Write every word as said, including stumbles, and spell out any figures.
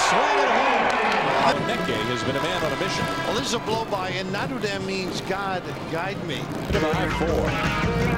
swing it home. Neke has been a man on a mission. Well, this is a blow by, and Notre Dame means God guide me. five four.